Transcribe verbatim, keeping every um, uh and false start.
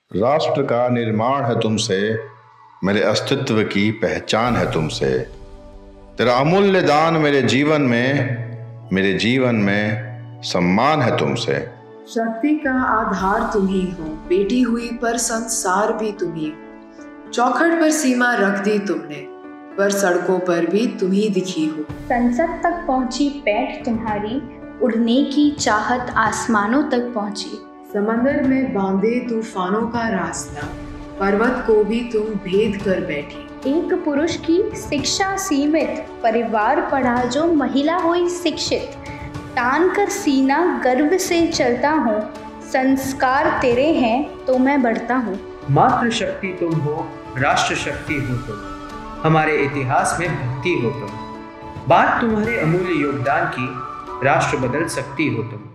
राष्ट्र का निर्माण है तुमसे, मेरे अस्तित्व की पहचान है तुमसे। तेरा अमूल्य दान मेरे जीवन में, मेरे जीवन में सम्मान है तुमसे। शक्ति का आधार तुम ही हो, बेटी हुई पर संसार भी तुम ही हो। चौखट पर सीमा रख दी तुमने, पर सड़कों पर भी तुम ही दिखी हो। संसद तक पहुंची पैठ तुम्हारी, उड़ने की चाहत आसमानों तक पहुंची। समंदर में बांधे तूफानों का रास्ता, पर्वत को भी तुम भेद कर बैठी। एक पुरुष की शिक्षा सीमित, परिवार पढ़ा जो महिला हुई शिक्षित। तान कर सीना गर्व से चलता हूँ, संस्कार तेरे हैं तो मैं बढ़ता हूँ। मातृ शक्ति तुम हो, राष्ट्र शक्ति हो तुम, हमारे इतिहास में भक्ति हो तुम। बात तुम्हारे अमूल्य योगदान की, राष्ट्र बदल सकती हो तुम।